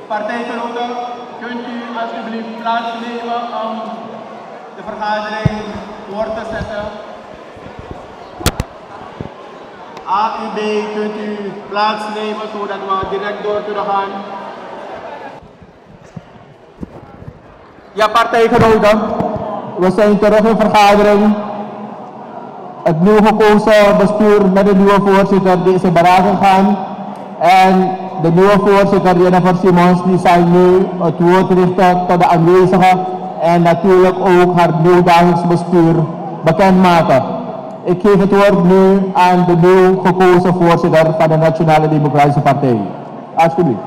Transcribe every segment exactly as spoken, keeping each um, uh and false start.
Partijgenoten, kunt u alsjeblieft plaatsnemen om de vergadering voor te zetten. A U B, kunt u plaatsnemen zodat we direct door kunnen gaan. Ja, partijgenoten, we zijn terug in vergadering. Het nieuw gekozen bestuur met de nieuwe voorzitter die is in berating gaan. En de nieuwe voorzitter Jennifer Simons die zal nu het woord richten tot de aanwezigen en natuurlijk ook haar nieuw dagelijks bestuur bekendmaken. Ik geef het woord nu aan de nieuw gekozen voorzitter van de Nationale Democratische Partij. Alsjeblieft.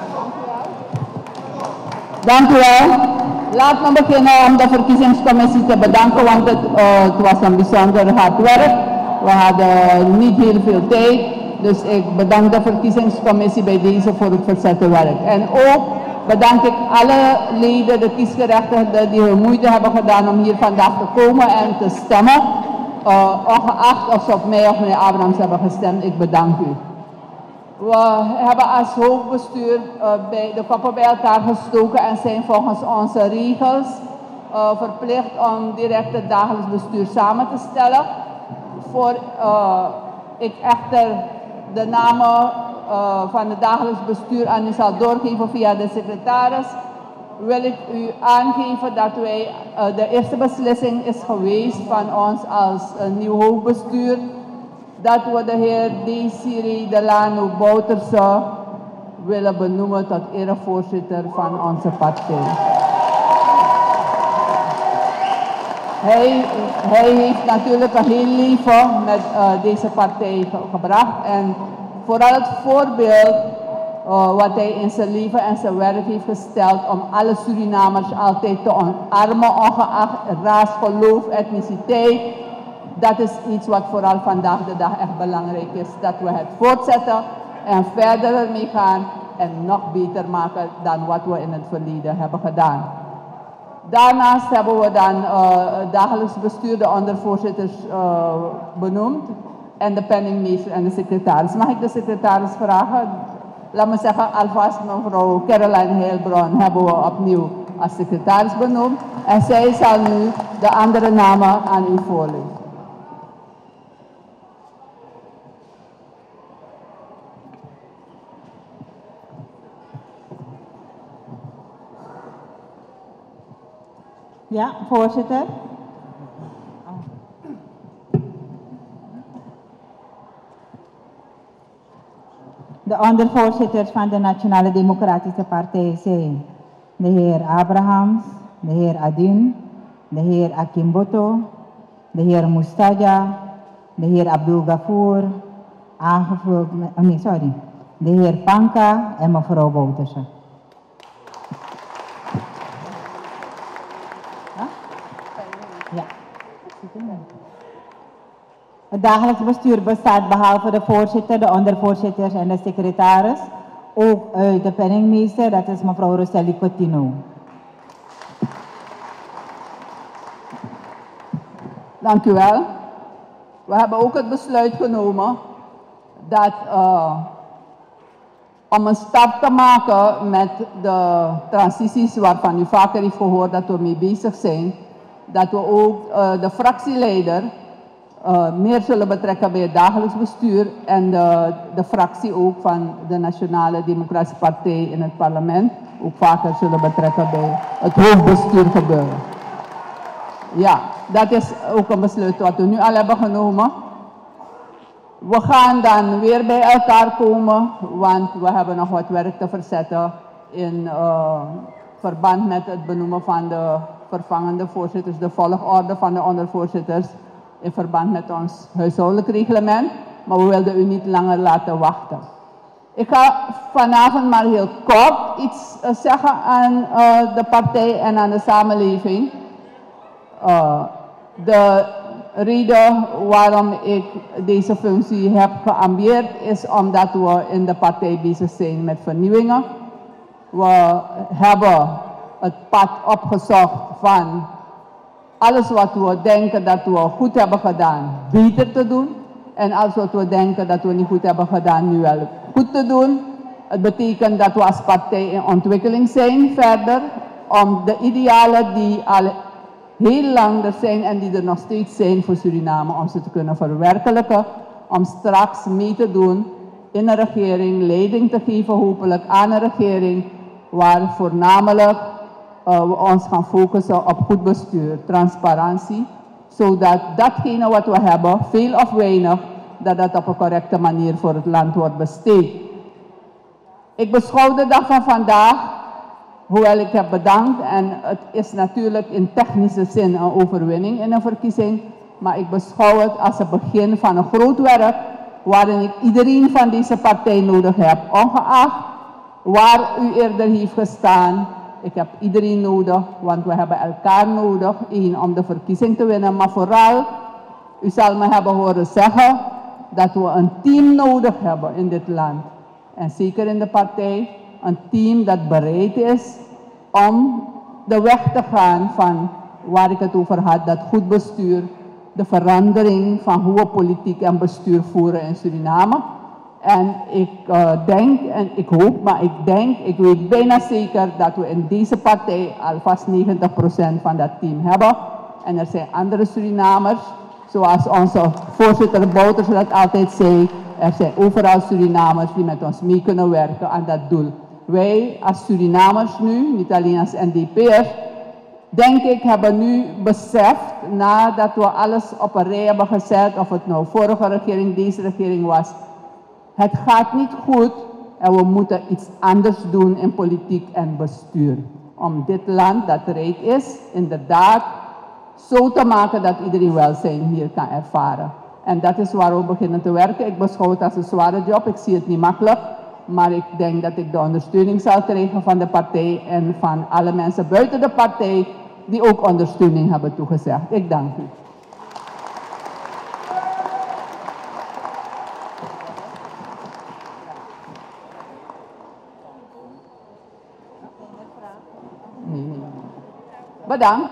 Dank u wel. Laat me beginnen om de verkiezingscommissie te bedanken, want het, uh, het was een bijzonder hard werk. We hadden niet heel veel tijd, dus ik bedank de verkiezingscommissie bij deze voor het verzette werk. En ook bedank ik alle leden, de kiesgerechtigden die hun moeite hebben gedaan om hier vandaag te komen en te stemmen. Uh, ongeacht of ze op mij of meneer Abrahams hebben gestemd, ik bedank u. We hebben als hoofdbestuur uh, bij de koppen bij elkaar gestoken en zijn volgens onze regels uh, verplicht om direct het dagelijks bestuur samen te stellen. Voor uh, ik echter de namen uh, van het dagelijks bestuur aan u zal doorgeven via de secretaris, wil ik u aangeven dat wij, uh, de eerste beslissing is geweest van ons als uh, nieuw hoofdbestuur, dat we de heer Desiree Delano Bouterse willen benoemen tot erevoorzitter van onze partij. Hij, hij heeft natuurlijk een heel leven met uh, deze partij ge gebracht en vooral het voorbeeld uh, wat hij in zijn leven en zijn werk heeft gesteld om alle Surinamers altijd te omarmen, ongeacht ras, geloof, etniciteit. Dat is iets wat vooral vandaag de dag echt belangrijk is. Dat we het voortzetten en verder ermee gaan en nog beter maken dan wat we in het verleden hebben gedaan. Daarnaast hebben we dan uh, het dagelijks bestuur, de ondervoorzitters uh, benoemd en de penningmeester en de secretaris. Mag ik de secretaris vragen? Laat me zeggen, alvast mevrouw Caroline Heilbron hebben we opnieuw als secretaris benoemd en zij zal nu de andere namen aan u voorlezen. Ja, voorzitter. De ondervoorzitters van de Nationale Democratische Partij zijn de heer Abrahams, de heer Adin, de heer Akimboto, de heer Mustaja, de heer Abdul Gafour, aangevuld met, oh nee, sorry, de heer Panka en mevrouw Bouterse. Ja. Het dagelijks bestuur bestaat behalve de voorzitter, de ondervoorzitters en de secretaris ook uit de penningmeester, dat is mevrouw Roselli Coutinho. Dank u wel. We hebben ook het besluit genomen dat uh, om een stap te maken met de transities waarvan u vaker heeft gehoord dat we mee bezig zijn, dat we ook uh, de fractieleider uh, meer zullen betrekken bij het dagelijks bestuur en de, de fractie ook van de Nationale Democratische Partij in het parlement ook vaker zullen betrekken bij het hoofdbestuur gebeuren. Ja, dat is ook een besluit wat we nu al hebben genomen. We gaan dan weer bij elkaar komen, want we hebben nog wat werk te verzetten in uh, verband met het benoemen van de vervangende voorzitters, de volgorde van de ondervoorzitters in verband met ons huishoudelijk reglement. Maar we wilden u niet langer laten wachten. Ik ga vanavond maar heel kort iets uh, zeggen aan uh, de partij en aan de samenleving. Uh, de reden waarom ik deze functie heb geambieerd is omdat we in de partij bezig zijn met vernieuwingen. We hebben het pad opgezocht van alles wat we denken dat we goed hebben gedaan, beter te doen. En alles wat we denken dat we niet goed hebben gedaan, nu wel goed te doen. Het betekent dat we als partij in ontwikkeling zijn verder om de idealen die al heel lang er zijn en die er nog steeds zijn voor Suriname, om ze te kunnen verwerkelijken, om straks mee te doen in een regering, leiding te geven hopelijk aan een regering waar voornamelijk uh, we ons gaan focussen op goed bestuur, transparantie, zodat datgene wat we hebben, veel of weinig, dat dat op een correcte manier voor het land wordt besteed. Ik beschouw de dag van vandaag, hoewel ik heb bedankt, en het is natuurlijk in technische zin een overwinning in een verkiezing, maar ik beschouw het als het begin van een groot werk, waarin ik iedereen van deze partij nodig heb, ongeacht waar u eerder heeft gestaan. Ik heb iedereen nodig, want we hebben elkaar nodig, één, om de verkiezing te winnen, maar vooral, u zal me hebben horen zeggen, dat we een team nodig hebben in dit land. En zeker in de partij, een team dat bereid is om de weg te gaan van waar ik het over had, dat goed bestuur, de verandering van hoe we politiek en bestuur voeren in Suriname. En ik uh, denk en ik hoop, maar ik denk, ik weet bijna zeker dat we in deze partij alvast negentig procent van dat team hebben. En er zijn andere Surinamers, zoals onze voorzitter Bouters dat altijd zei, er zijn overal Surinamers die met ons mee kunnen werken aan dat doel. Wij als Surinamers nu, niet alleen als N D P'ers, denk ik, hebben nu beseft, nadat we alles op een rij hebben gezet, of het nou vorige regering, deze regering was, het gaat niet goed en we moeten iets anders doen in politiek en bestuur. Om dit land dat rijk is, inderdaad, zo te maken dat iedereen welzijn hier kan ervaren. En dat is waar we beginnen te werken. Ik beschouw het als een zware job, ik zie het niet makkelijk. Maar ik denk dat ik de ondersteuning zal krijgen van de partij en van alle mensen buiten de partij die ook ondersteuning hebben toegezegd. Ik dank u. Nee, nee. Bedankt.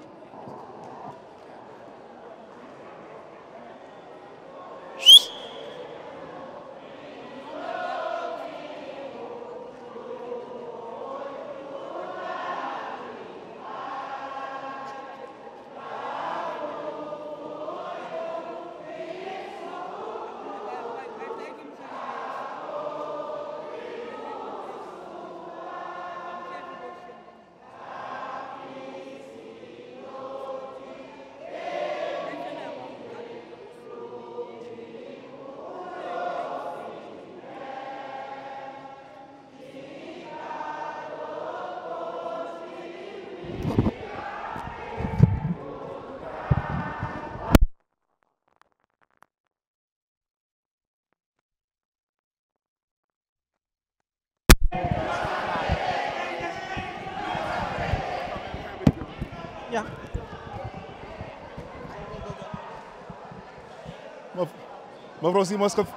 Ja. Mevrouw Simons. We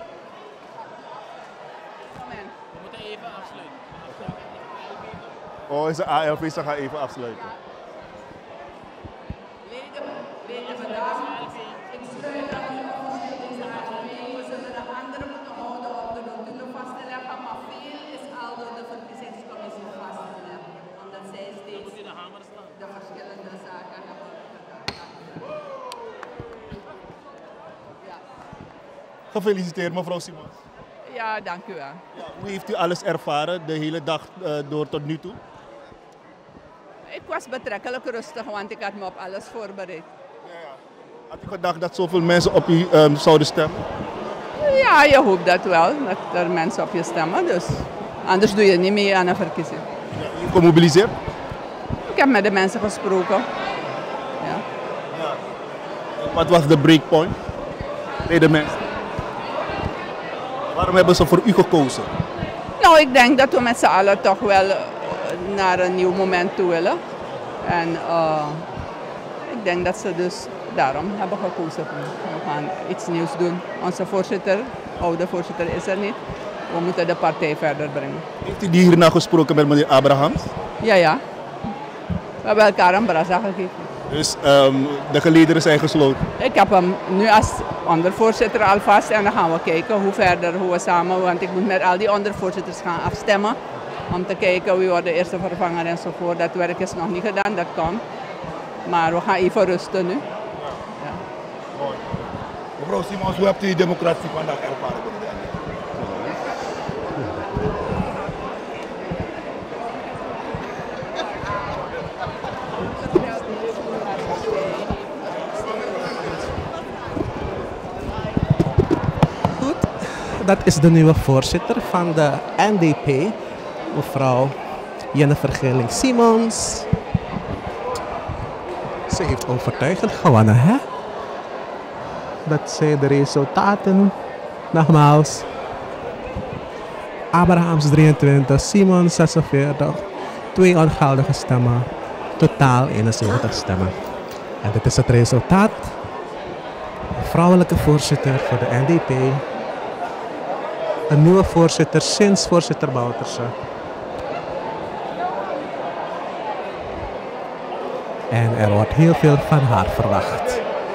moeten even afsluiten. Oh, is de A L V, ze gaan even afsluiten. Leden, leden bedankt. Ik sluit dat u onze A L V. We zullen de anderen moeten houden om de notulen vast te leggen, maar veel is al door de verkiezingscommissie vastgelegd, omdat zij steeds de verschillende zaken hebben gedaan. Ja. Gefeliciteerd, mevrouw Simons. Ja, dank u wel. Ja, hoe heeft u alles ervaren de hele dag uh, door tot nu toe? Ik was betrekkelijk rustig, want ik had me op alles voorbereid. Ja, ja. Had u gedacht dat zoveel mensen op u um, zouden stemmen? Ja, je hoopt dat wel, dat er mensen op je stemmen. Dus anders doe je niet mee aan een verkiezing. Ja, u gemobiliseerd? Ik heb met de mensen gesproken. Ja. Ja. Wat was de breakpoint bij de mensen? Waarom hebben ze voor u gekozen? Nou, ik denk dat we met z'n allen toch wel uh, naar een nieuw moment toe willen. En uh, ik denk dat ze dus daarom hebben gekozen. We gaan iets nieuws doen. Onze voorzitter, oude voorzitter, is er niet. We moeten de partij verder brengen. Heeft u hierna gesproken met meneer Abrahams? Ja, ja. We hebben elkaar een brasa gegeven. Dus um, de gelederen zijn gesloten. Ik heb hem nu als ondervoorzitter alvast en dan gaan we kijken hoe verder, hoe we samen, want ik moet met al die ondervoorzitters gaan afstemmen. Om te kijken wie wordt de eerste vervanger enzovoort. Dat werk is nog niet gedaan, dat komt. Maar we gaan even rusten nu. Ja. Mevrouw Simons, hoe hebt u de democratie vandaag ervaren? Dat is de nieuwe voorzitter van de N D P, mevrouw Jennifer Gilling-Simons. Ze heeft overtuigend gewonnen, hè? Dat zijn de resultaten. Nogmaals. Abrahams drieëntwintig, Simons zesenveertig, twee ongeldige stemmen, totaal eenenzeventig stemmen. En dit is het resultaat. De vrouwelijke voorzitter voor de N D P. Een nieuwe voorzitter sinds voorzitter Bouterse. En er wordt heel veel van haar verwacht.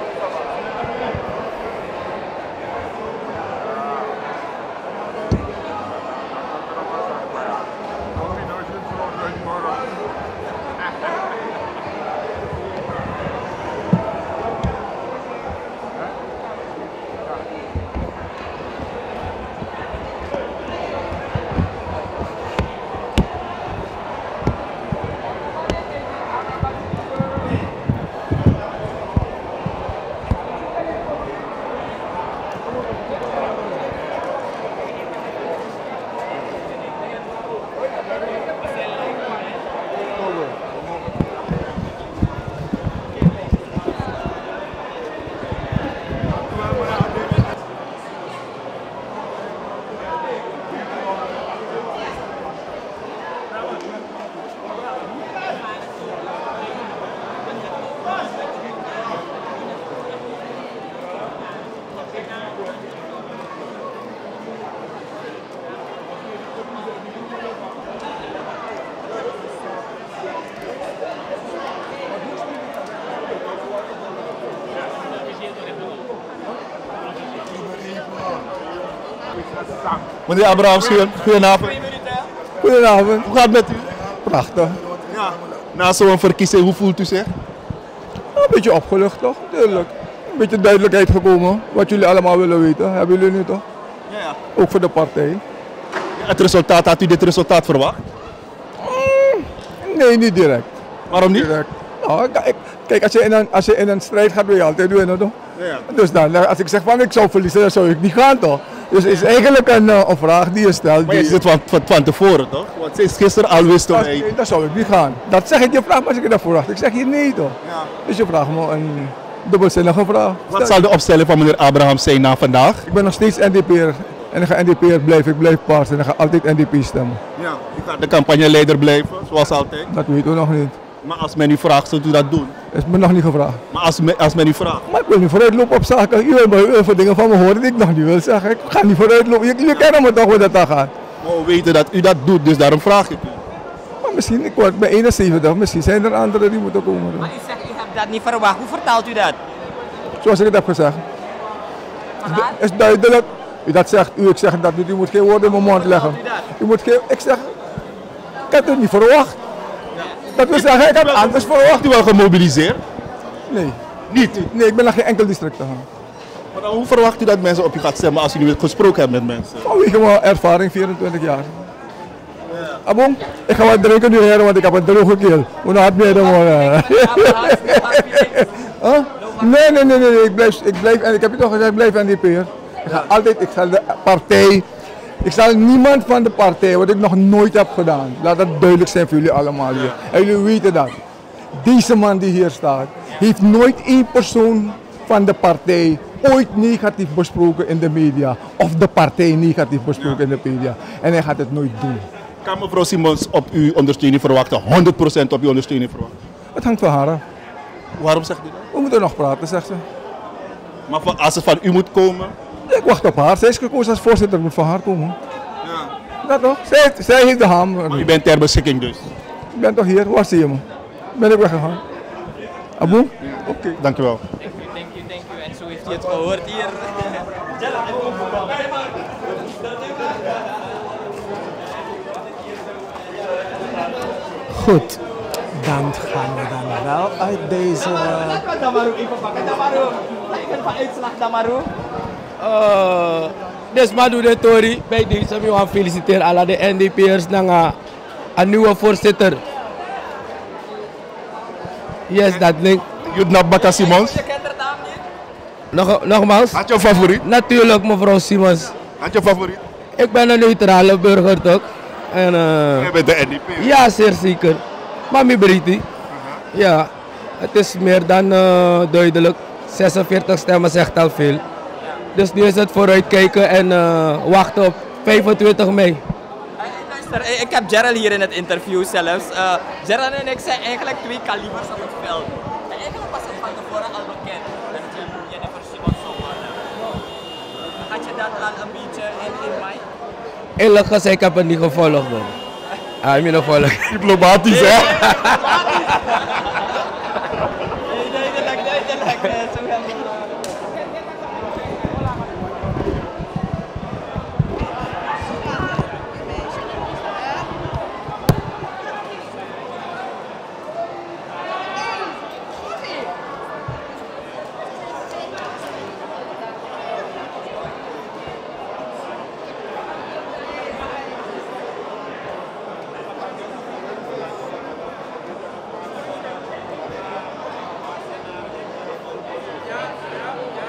Meneer Abrahams, goedenavond. Goedenavond. Hoe gaat het met u? Prachtig. Ja. Na zo'n verkiezing, hoe voelt u zich? Een beetje opgelucht toch? Tuurlijk. Een beetje duidelijkheid gekomen. Wat jullie allemaal willen weten. Hebben jullie nu toch? Ja, ja. Ook voor de partij. Het resultaat, had u dit resultaat verwacht? Mm, nee, niet direct. Waarom niet? Direct. Nou, kijk, kijk als, je in een, als je in een strijd gaat, wil je altijd winnen toch? Ja, ja. Dus dan, als ik zeg van ik zou verliezen, dan zou ik niet gaan toch? Dus het is eigenlijk een, uh, een vraag die je stelt. Maar je die, zit van, van, van tevoren toch? Want sinds gisteren al wisten als, wij. nee, dan zou ik niet gaan. Dat zeg ik je vraag, maar als ik dat verwacht. Ik zeg je nee toch? Ja. Dus je vraagt me een dubbelzinnige vraag. Wat zal de opstelling van meneer Abrahams zijn na vandaag? Ik ben nog steeds N D P'er. En ik ga N D P'er blijven, ik blijf paars en ik ga altijd N D P stemmen. Ja. U gaat de campagneleider blijven, zoals altijd. Dat weten we nog niet. Maar als men u vraagt, zult u dat doen? Dat is me nog niet gevraagd. Maar als, me, als men u vraagt? Maar ik wil niet vooruitlopen op zaken. U wil heel veel dingen van me horen die ik nog niet wil zeggen. Ik ga niet vooruitlopen. Jullie kennen me toch hoe dat dan gaat. Maar we weten dat u dat doet, dus daarom vraag ik u. Maar misschien, ik word bij eenenzeventig, misschien zijn er anderen die moeten komen. Maar u zegt, u hebt dat niet verwacht. Hoe vertaalt u dat? Zoals ik het heb gezegd. Maar Het is duidelijk. U dat zegt, u, ik zeg dat niet. U moet geen woorden in mijn mond leggen. U moet geen, ik zeg, ik heb het niet verwacht. Dat wil zeggen, ik heb het anders verwacht. Heeft u wel gemobiliseerd? Nee. Niet? Nee, ik ben naar geen enkel district gegaan. Maar dan, hoe verwacht u dat mensen op u gaat stemmen als u nu gesproken hebt met mensen? Vanwege mijn ervaring, vierentwintig jaar. Ja. Abong, ik ga wat drinken nu heren, want ik heb een droge keel. Hoe nou had meer dan morgen? Huh? Nee, nee, nee, nee, ik blijf, ik blijf, en ik heb je toch gezegd, ik blijf N D P'er. Ik ga altijd, ik zal de partij, ik zal niemand van de partij, wat ik nog nooit heb gedaan. Laat dat duidelijk zijn voor jullie allemaal hier. En jullie weten dat. Deze man die hier staat, heeft nooit één persoon van de partij ooit negatief besproken in de media. Of de partij negatief besproken in de media. En hij gaat het nooit doen. Kan mevrouw Simons op uw ondersteuning verwachten? honderd procent op uw ondersteuning verwachten? Het hangt van haar af. Waarom zegt u dat? We moeten nog praten, zegt ze. Maar van, als het van u moet komen? Ik wacht op haar. Zij is gekozen als voorzitter, het moet van haar komen. Ja. Dat toch? Zij, zij heeft de hamer. Maar u bent ter beschikking dus? Ik ben toch hier? Waar zie je me? Ben ik weggegaan? Abu? Oké, okay. Dankjewel. Thank you, thank you, thank you. En zo heeft hij het gehoord hier. Goed, dan gaan we dan wel uit deze... Damaru, even pakken. Damaru, kijken van uitslag Damaru. Uh, dus Madu de Tori, bij deze wil ik feliciteren alle de N D P'ers naar een nieuwe voorzitter. Yes, dat link. Jutnap Baka Simons. Je kent haar naam niet? Nog, nogmaals? Had je een favoriet? Natuurlijk mevrouw Simons. Had je een favoriet? Ik ben een neutrale burger toch? En, uh, Jij bent de N D P? Ja, zeer zeker. Mami Briti. Uh-huh. Ja, het is meer dan uh, duidelijk. zesenveertig stemmen zegt al veel. Dus nu is het vooruitkijken en uh, wachten op vijfentwintig mei. Luister, ik heb Gerald hier in het interview zelfs. Uh, Gerald en ik zijn eigenlijk twee kalibers op het veld. En eigenlijk was het van tevoren al bekend dat je Jennifer Simons zou worden. Had je dat al een beetje in, in mij? Eerlijk gezegd, ik heb het niet gevolgd. Man. Ah, ik heb het niet gevolgd. Diplomatisch, hè?